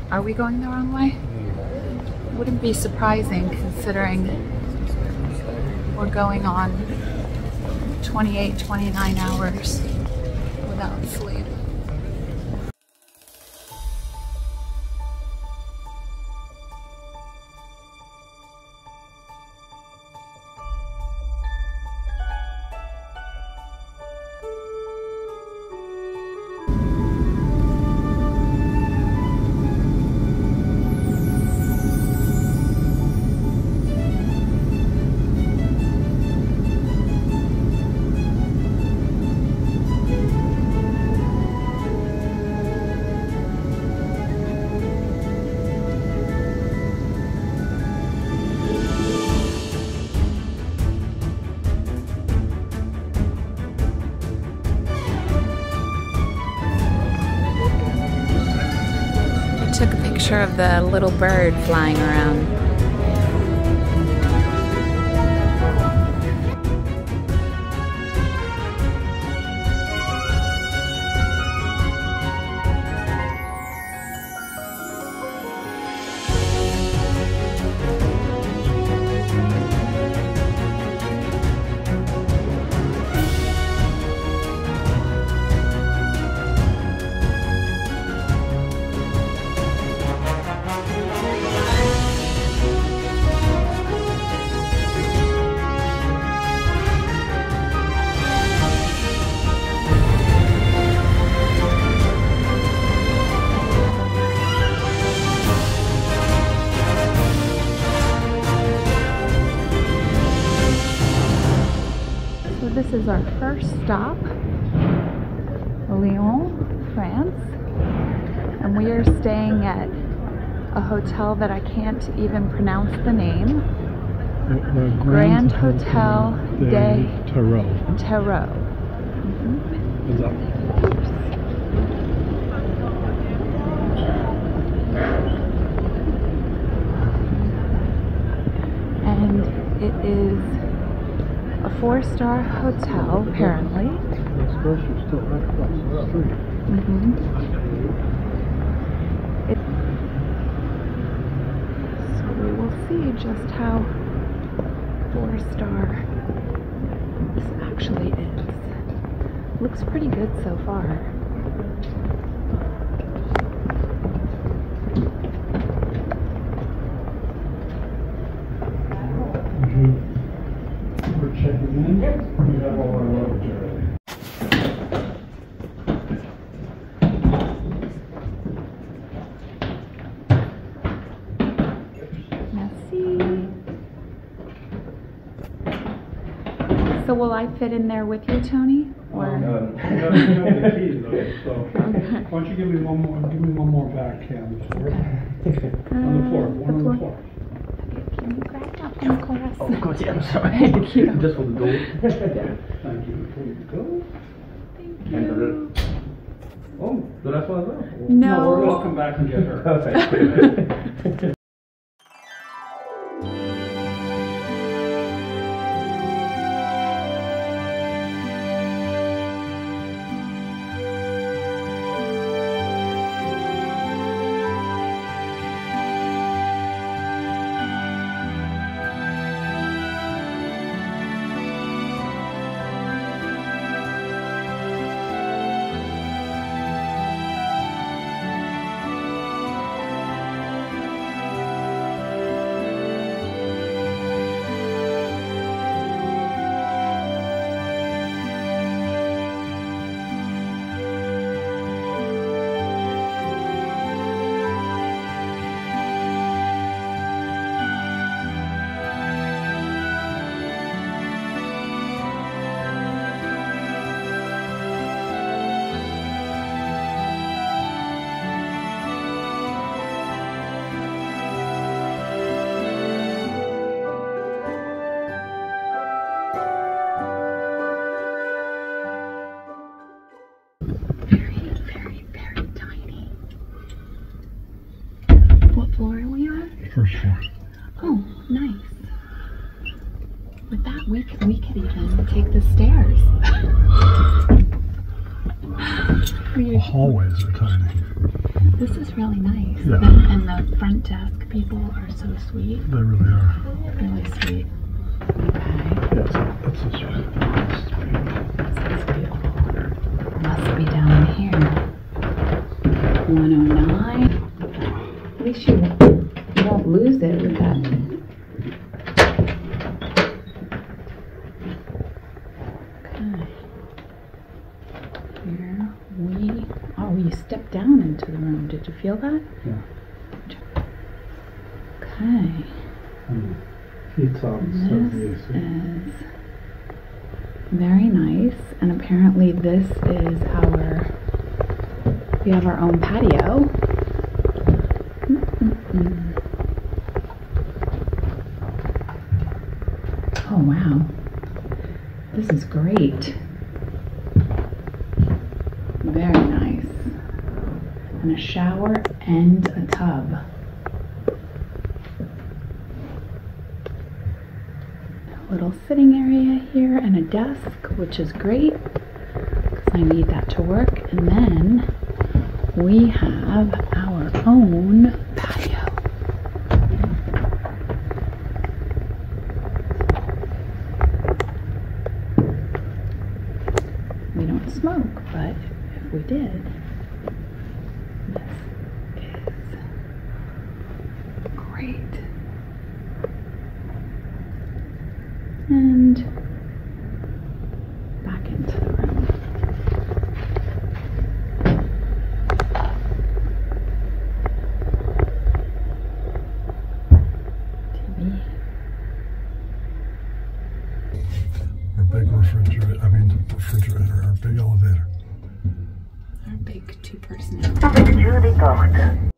Are we going the wrong way? Wouldn't be surprising considering we're going on 28, 29 hours without sleep. Took a picture of the little bird flying around. This is our first stop, Lyon, France, and we are staying at a hotel that I can't even pronounce the name. The Grand Hotel de Terreaux. Terreaux. Is up. And it is a 4-star hotel, apparently. This grocery store right across the street. So we will see just how 4-star this actually is. Looks pretty good so far. We're checking in. We have all our luggage already. Merci. So will I fit in there with you, Tony? Or? You have the keys though, so Okay. why don't you give me one more back cam for it? On the floor, one on the floor. Can you grab that one, Chorus? Oh, of course, yeah, I'm sorry. Thank you. Just for the door. Thank you. Before you go. Thank you. Oh, the last one as well? No. We'll come back and get her. Perfect. First floor. Oh, nice. With that, we could even take the stairs. The hallways are tiny. This is really nice. Yeah. And the front desk people are so sweet. They really are. Really sweet. Okay. Yeah, that's this This is beautiful. Must be down here. 109. At least you won't lose it with that. Okay. Here we. Oh, you stepped down into the room. Did you feel that? Yeah. Okay. Heat's on, so This easy. is very nice, and apparently this is we have our own patio. Oh wow, this is great. Very nice. And a shower and a tub. Little sitting area here and a desk, which is great because I need that to work. And then we have our own patio. We don't smoke, but if we did, this is great. And back into the room. TV. Our big refrigerator, our big elevator. Our big two-person.